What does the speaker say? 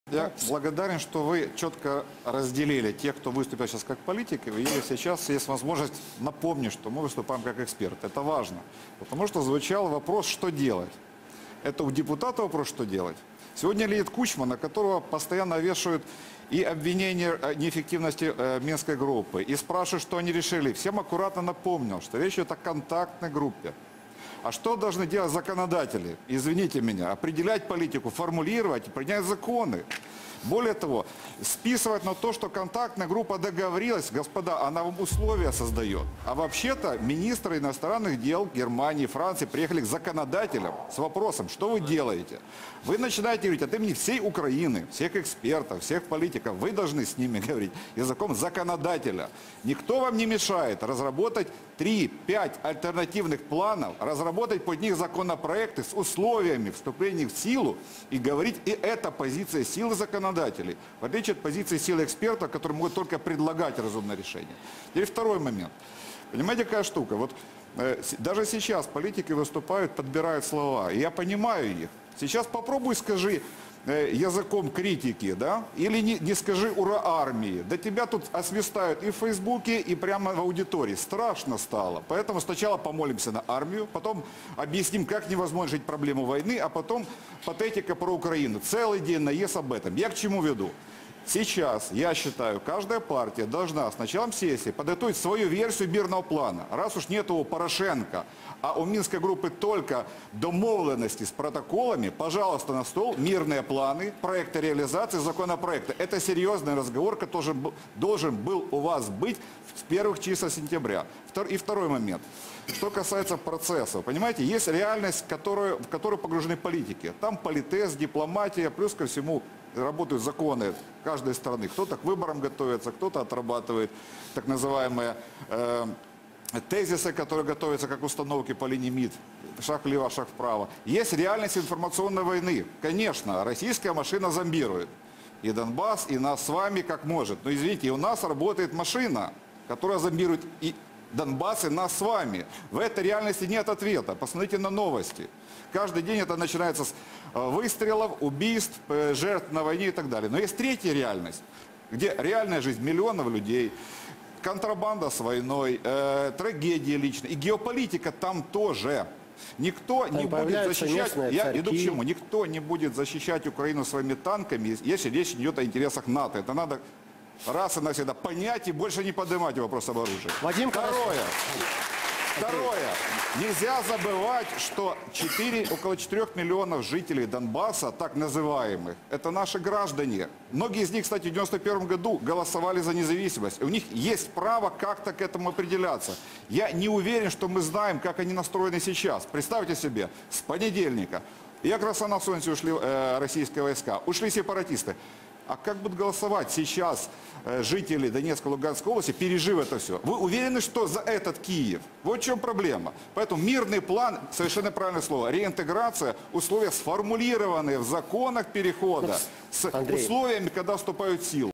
Я благодарен, что вы четко разделили тех, кто выступил сейчас как политики, и сейчас есть возможность напомнить, что мы выступаем как эксперты. Это важно, потому что звучал вопрос, что делать. Это у депутата вопрос, что делать. Сегодня Леонид Кучма, на которого постоянно вешают и обвинения о неэффективности Минской группы, и спрашивают, что они решили. Всем аккуратно напомнил, что речь идет о контактной группе. А что должны делать законодатели? Извините меня, определять политику, формулировать и принять законы. Более того, списывать на то, что контактная группа договорилась, господа, она вам условия создает. А вообще-то министры иностранных дел Германии, Франции приехали к законодателям с вопросом, что вы делаете. Вы начинаете говорить от имени всей Украины, всех экспертов, всех политиков. Вы должны с ними говорить языком законодателя. Никто вам не мешает разработать 3-5 альтернативных планов, разработать под них законопроекты с условиями вступления в силу и говорить, и это позиция силы законодателей. В отличие от позиции силы экспертов, которые могут только предлагать разумное решение. Теперь второй момент. Понимаете, какая штука? Вот даже сейчас политики выступают, подбирают слова, и я понимаю их. Сейчас попробуй скажи языком критики, да, или не скажи «ура армии». Да тебя тут освистают и в Фейсбуке, и прямо в аудитории. Страшно стало. Поэтому сначала помолимся на армию, потом объясним, как невозможно решить проблему войны, а потом патетика про Украину. Целый день наезд об этом. Я к чему веду? Сейчас, я считаю, каждая партия должна с началом сессии подготовить свою версию мирного плана. Раз уж нет у Порошенко, а у Минской группы только домовленности с протоколами, пожалуйста, на стол мирные планы, проекты реализации, законопроекты. Это серьезный разговор, который должен был у вас быть с первых чисел сентября. И второй момент. Что касается процессов, понимаете, есть реальность, в которую погружены политики. Там политез, дипломатия, плюс ко всему работают законы каждой страны. Кто-то к выборам готовится, кто-то отрабатывает так называемые тезисы, которые готовятся как установки по линии МИД. Шаг влево, шаг вправо. Есть реальность информационной войны. Конечно, российская машина зомбирует. И Донбасс, и нас с вами как может. Но извините, и у нас работает машина, которая зомбирует и Донбасс, и нас с вами. В этой реальности нет ответа. Посмотрите на новости. Каждый день это начинается с выстрелов, убийств, жертв на войне и так далее. Но есть третья реальность, где реальная жизнь миллионов людей, контрабанда с войной, трагедии личные. И геополитика там тоже. Никто не будет защищать, я иду к чему, никто не будет защищать Украину своими танками, если речь идет о интересах НАТО. Это надо раз и навсегда понять и больше не поднимать вопрос об оружии. Второе. Нельзя забывать, что около 4 миллионов жителей Донбасса, так называемых, это наши граждане. Многие из них, кстати, в 1991 году голосовали за независимость. У них есть право как-то к этому определяться. Я не уверен, что мы знаем, как они настроены сейчас. Представьте себе, с понедельника. Я как раз на Солнце ушли российские войска, ушли сепаратисты. А как будут голосовать сейчас жители Донецкой и Луганской области, пережив это все? Вы уверены, что за этот Киев? Вот в чем проблема. Поэтому мирный план, совершенно правильное слово, реинтеграция, условия сформулированные в законах перехода, с условиями, когда вступают в силу.